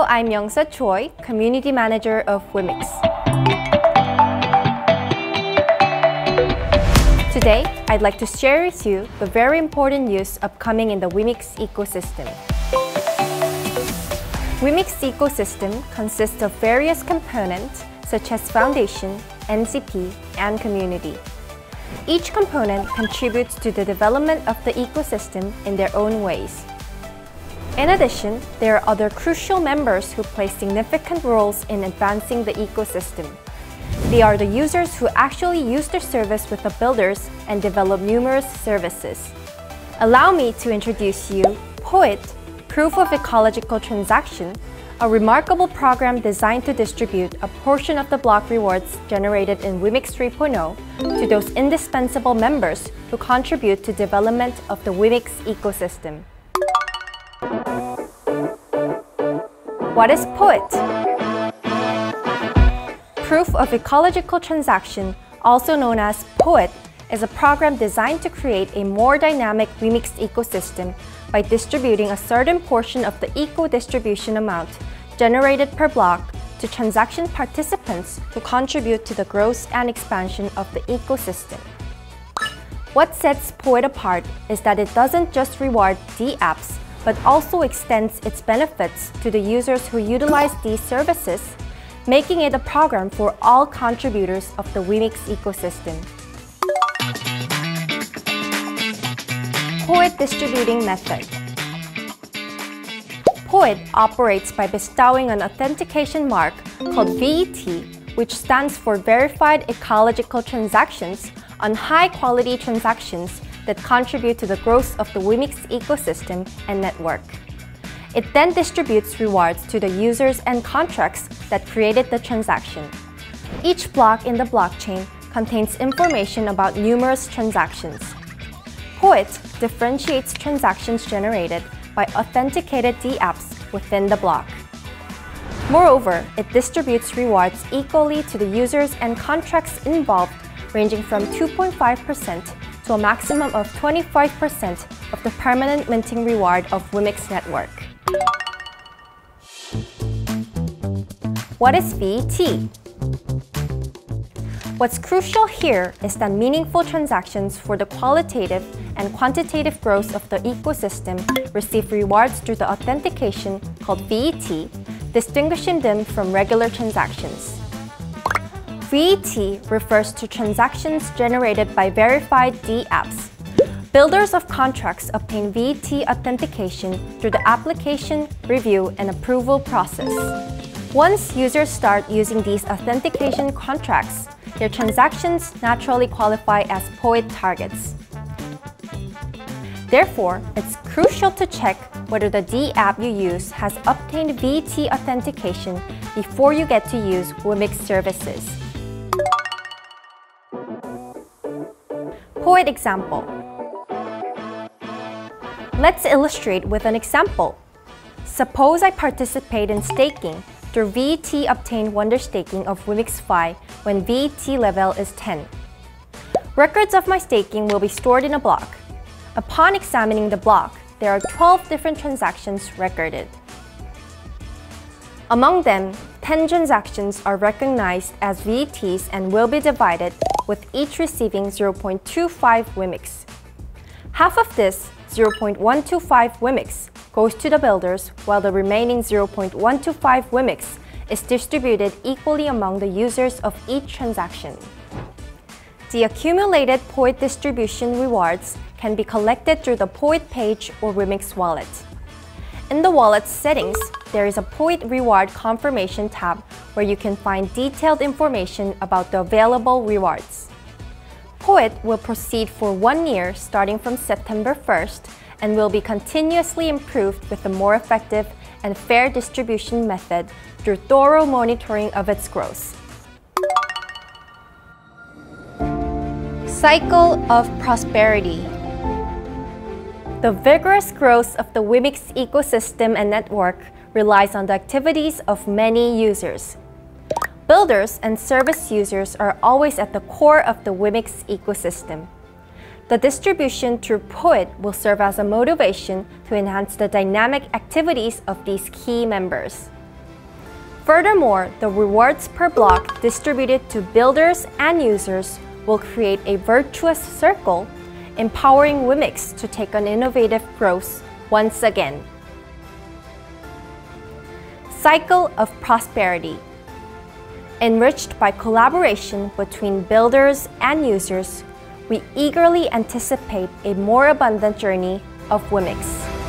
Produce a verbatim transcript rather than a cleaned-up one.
I'm Youngsa Choi, Community Manager of WEMIX. Today, I'd like to share with you the very important news upcoming in the WEMIX ecosystem. WEMIX ecosystem consists of various components such as Foundation, N C P, and Community. Each component contributes to the development of the ecosystem in their own ways. In addition, there are other crucial members who play significant roles in advancing the ecosystem. They are the users who actually use the service with the builders and develop numerous services. Allow me to introduce you PoET, Proof of Ecological Transaction, a remarkable program designed to distribute a portion of the block rewards generated in WEMIX three point oh to those indispensable members who contribute to development of the WEMIX ecosystem. What is PoET? Proof of Ecological Transaction, also known as PoET, is a program designed to create a more dynamic WEMIX ecosystem by distributing a certain portion of the eco-distribution amount generated per block to transaction participants who contribute to the growth and expansion of the ecosystem. What sets PoET apart is that it doesn't just reward D apps, but also extends its benefits to the users who utilize these services, making it a program for all contributors of the WEMIX ecosystem. PoET Distributing Method. PoET operates by bestowing an authentication mark called V E T, which stands for Verified Ecological Transactions, on high-quality transactions that contribute to the growth of the WEMIX ecosystem and network. It then distributes rewards to the users and contracts that created the transaction. Each block in the blockchain contains information about numerous transactions. PoET differentiates transactions generated by authenticated D apps within the block. Moreover, it distributes rewards equally to the users and contracts involved, ranging from two point five percent to a maximum of twenty-five percent of the permanent minting reward of WEMIX network. What is V E T? What's crucial here is that meaningful transactions for the qualitative and quantitative growth of the ecosystem receive rewards through the authentication called V E T, distinguishing them from regular transactions. V E T refers to transactions generated by verified D apps. Builders of contracts obtain V E T authentication through the application, review, and approval process. Once users start using these authentication contracts, their transactions naturally qualify as PoET targets. Therefore, it's crucial to check whether the D app you use has obtained V E T authentication before you get to use WEMIX services. PoET example. Let's illustrate with an example. Suppose I participate in staking through V E T obtained wonder staking of WEMIX five when V E T level is ten. Records of my staking will be stored in a block. Upon examining the block, there are twelve different transactions recorded. Among them, ten transactions are recognized as V E Ts and will be divided, with each receiving zero point two five WEMIX. Half of this, zero point one two five WEMIX, goes to the builders, while the remaining zero point one two five WEMIX is distributed equally among the users of each transaction. The accumulated PoET distribution rewards can be collected through the PoET page or WEMIX wallet. In the wallet settings, there is a PoET Reward Confirmation tab where you can find detailed information about the available rewards. PoET will proceed for one year starting from September first and will be continuously improved with a more effective and fair distribution method through thorough monitoring of its growth. Cycle of prosperity. The vigorous growth of the WEMIX ecosystem and network relies on the activities of many users. Builders and service users are always at the core of the WEMIX ecosystem. The distribution through PoET will serve as a motivation to enhance the dynamic activities of these key members. Furthermore, the rewards per block distributed to builders and users will create a virtuous circle, empowering WEMIX to take on innovative growth once again. Cycle of prosperity. Enriched by collaboration between builders and users, we eagerly anticipate a more abundant journey of WEMIX.